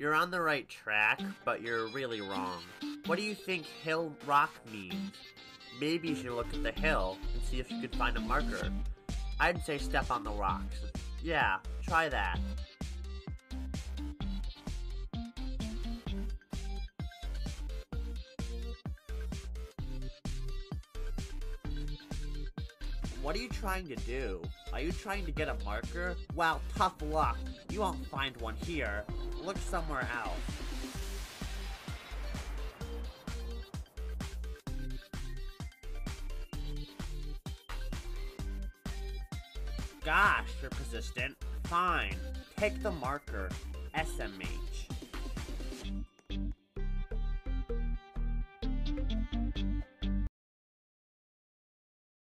You're on the right track, but you're really wrong. What do you think hill rock means? Maybe you should look at the hill and see if you could find a marker. I'd say step on the rocks. Yeah, try that. What are you trying to do? Are you trying to get a marker? Well, tough luck. You won't find one here. Look somewhere else. Gosh, you're persistent. Fine. Take the marker. SMH.